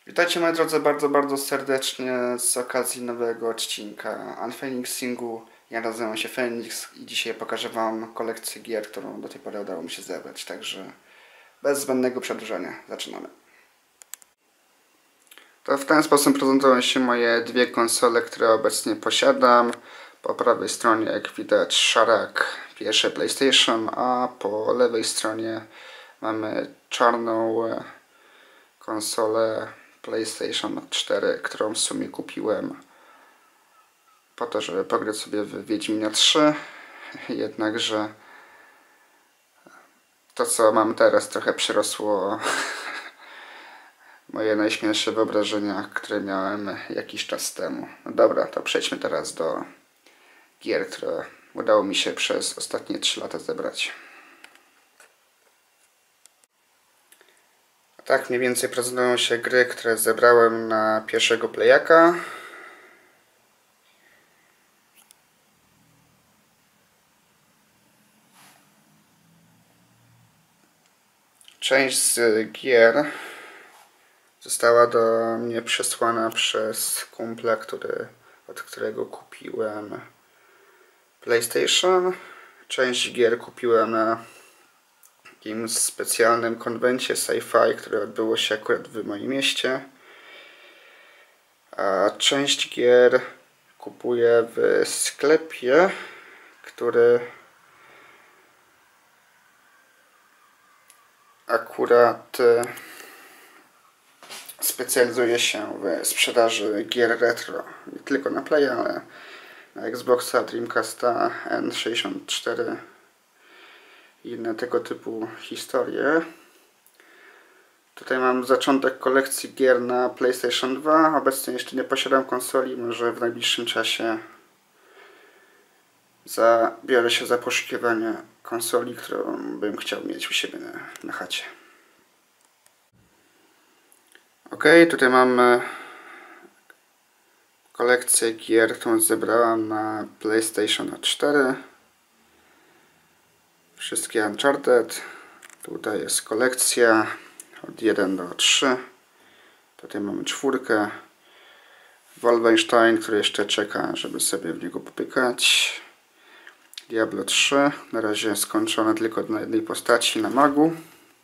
Witajcie moi drodzy bardzo serdecznie z okazji nowego odcinka Unphoenixingu. Ja nazywam się Phoenix i dzisiaj pokażę Wam kolekcję gier, którą do tej pory udało mi się zebrać. Także bez zbędnego przedłużania zaczynamy. To w ten sposób prezentują się moje dwie konsole, które obecnie posiadam. Po prawej stronie, jak widać, szarak pierwsze PlayStation, a po lewej stronie mamy czarną konsolę PlayStation 4, którą w sumie kupiłem po to, żeby pograć sobie w Wiedźmina 3. Jednakże to, co mam teraz, trochę przerosło moje najśmielsze wyobrażenia, które miałem jakiś czas temu. No dobra, to przejdźmy teraz do gier, które udało mi się przez ostatnie 3 lata zebrać. Tak mniej więcej prezentują się gry, które zebrałem na pierwszego Playaka. Część z gier została do mnie przesłana przez kumpla, od którego kupiłem PlayStation. Część gier kupiłem na jakimś specjalnym konwencie sci-fi, które odbyło się akurat w moim mieście. A część gier kupuję w sklepie, który akurat specjalizuje się w sprzedaży gier retro. Nie tylko na Playa, ale na Xboxa, Dreamcasta, N64 i inne tego typu historie. Tutaj mam zaczątek kolekcji gier na PlayStation 2. Obecnie jeszcze nie posiadam konsoli. Może w najbliższym czasie zabiorę się za poszukiwanie konsoli, którą bym chciał mieć u siebie na chacie. Ok, tutaj mamy kolekcję gier, którą zebrałam na PlayStation 4. Wszystkie Uncharted. Tutaj jest kolekcja od 1 do 3. Tutaj mamy 4. Wolfenstein, który jeszcze czeka, żeby sobie w niego popykać. Diablo 3. Na razie skończone tylko na jednej postaci, na magu.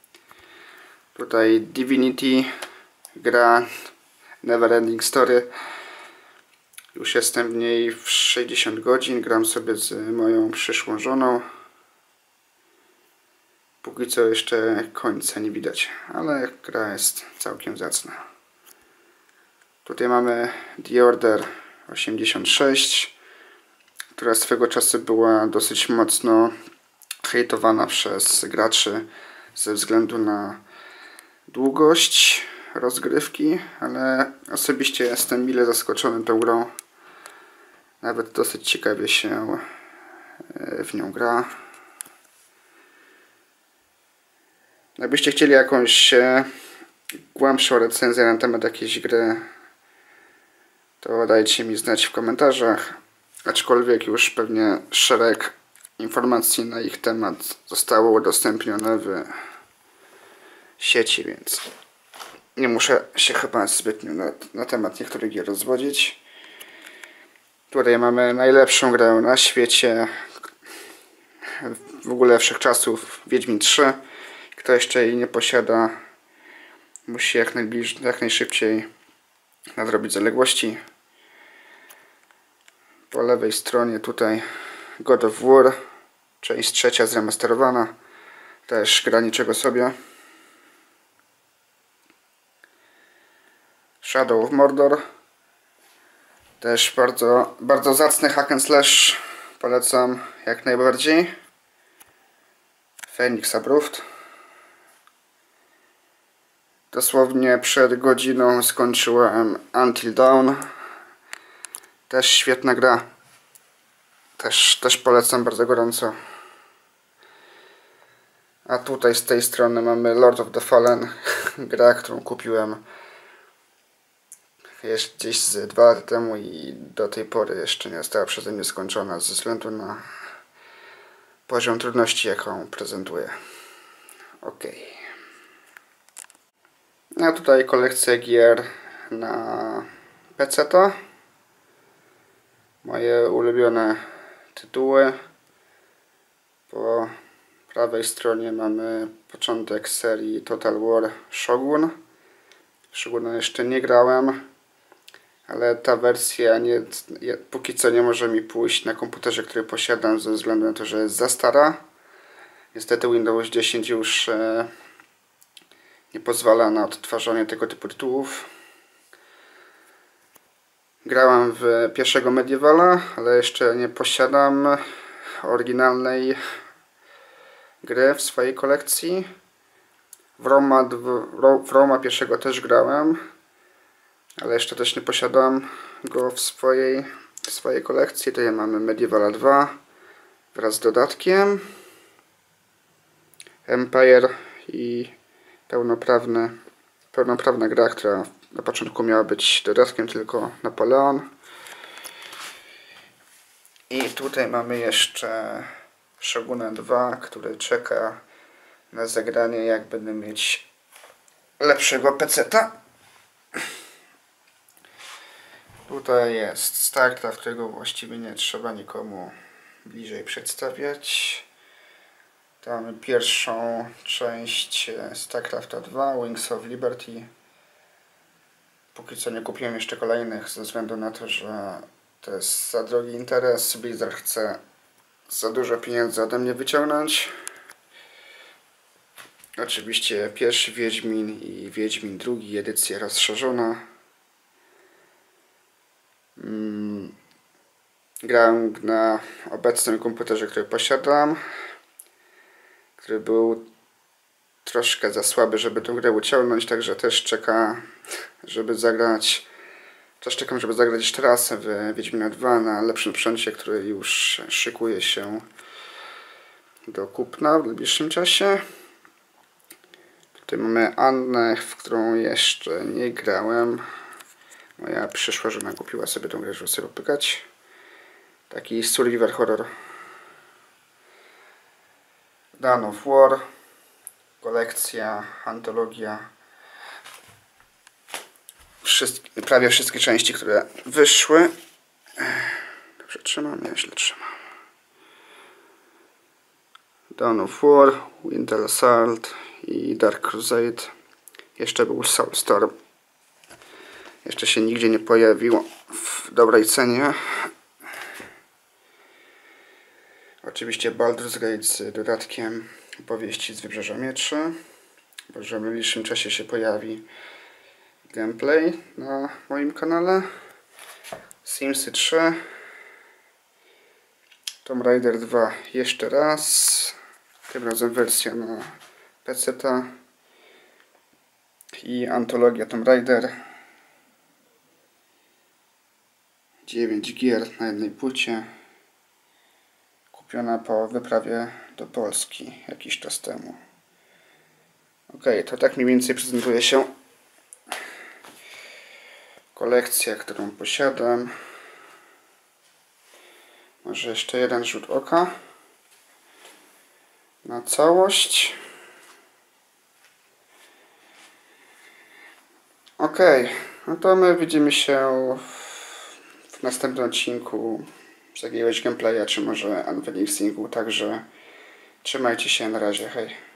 Tutaj Divinity, gra Neverending Story. Już jestem w niej w 60 godzin. Gram sobie z moją przyszłą żoną. Póki co jeszcze końca nie widać, ale gra jest całkiem zacna. Tutaj mamy The Order 86, która swego czasu była dosyć mocno hejtowana przez graczy ze względu na długość rozgrywki, ale osobiście jestem mile zaskoczony tą grą. Nawet dosyć ciekawie się w nią gra. Jakbyście chcieli jakąś głębszą recenzję na temat jakiejś gry, to dajcie mi znać w komentarzach. Aczkolwiek już pewnie szereg informacji na ich temat zostało udostępnione w sieci, więc nie muszę się chyba zbytnio na temat niektórych gier rozwodzić. Tutaj mamy najlepszą grę na świecie, w ogóle wszechczasów, Wiedźmin 3. Kto jeszcze jej nie posiada, musi jak najszybciej nadrobić zaległości. Po lewej stronie tutaj God of War, część 3 zremasterowana. Też gra niczego sobie. Shadow of Mordor. Też bardzo zacny hack and slash. Polecam jak najbardziej. Phoenix Approved. Dosłownie przed godziną skończyłem Until Dawn. Też świetna gra. Też polecam bardzo gorąco. A tutaj z tej strony mamy Lord of the Fallen. Gra, którą kupiłem jest gdzieś z 2 lata temu i do tej pory jeszcze nie została przeze mnie skończona ze względu na poziom trudności, jaką prezentuje. Ok. A tutaj kolekcja gier na PC-ta. Moje ulubione tytuły. Po prawej stronie mamy początek serii Total War Shogun. W Shoguna jeszcze nie grałem, ale ta wersja póki co nie może mi pójść na komputerze, który posiadam, ze względu na to, że jest za stara. Niestety Windows 10 już nie pozwala na odtwarzanie tego typu tytułów. Grałem w pierwszego Medievala, ale jeszcze nie posiadam oryginalnej gry w swojej kolekcji. W Roma pierwszego też grałem, ale jeszcze też nie posiadam go w swojej kolekcji. Tutaj mamy Medievala 2 wraz z dodatkiem. Empire i pełnoprawna gra, która na początku miała być dodatkiem tylko Napoleon. I tutaj mamy jeszcze Shoguna 2, który czeka na zagranie, jak będę mieć lepszego peceta. Tutaj jest StarCraft, którego właściwie nie trzeba nikomu bliżej przedstawiać. Tu mamy pierwszą część StarCrafta 2, Wings of Liberty. Póki co nie kupiłem jeszcze kolejnych, ze względu na to, że to jest za drogi interes. Blizzard chce za dużo pieniędzy ode mnie wyciągnąć. Oczywiście pierwszy Wiedźmin i Wiedźmin drugi, edycja rozszerzona. Grałem na obecnym komputerze, który posiadam, który był troszkę za słaby, żeby tę grę uciągnąć, także też czekam, żeby zagrać jeszcze raz w Wiedźmina 2 na lepszym sprzęcie, który już szykuje się do kupna w najbliższym czasie. Tutaj mamy Annę, w którą jeszcze nie grałem. Moja przyszła żona kupiła sobie tą grę, żeby sobie popykać. Taki survival horror. Dawn of War. Kolekcja, antologia. Prawie wszystkie części, które wyszły. Dobrze trzymam? Ja źle trzymam. Dawn of War, Winter Assault i Dark Crusade. Jeszcze był Soulstorm. Jeszcze się nigdzie nie pojawił w dobrej cenie. Oczywiście Baldur's Gate z dodatkiem Opowieści z Wybrzeża Mieczy. Może w najbliższym czasie się pojawi gameplay na moim kanale. Simsy 3. Tomb Raider 2 jeszcze raz. Tym razem wersja na PC-ta. I antologia Tomb Raider. 9 gier na jednej płycie. Kupiona po wyprawie do Polski jakiś czas temu. Ok, to tak mniej więcej prezentuje się kolekcja, którą posiadam. Może jeszcze jeden rzut oka na całość. Ok, no to my widzimy się w następnym odcinku z jakiegoś gameplaya, czy może unboxingu, także trzymajcie się, na razie, hej.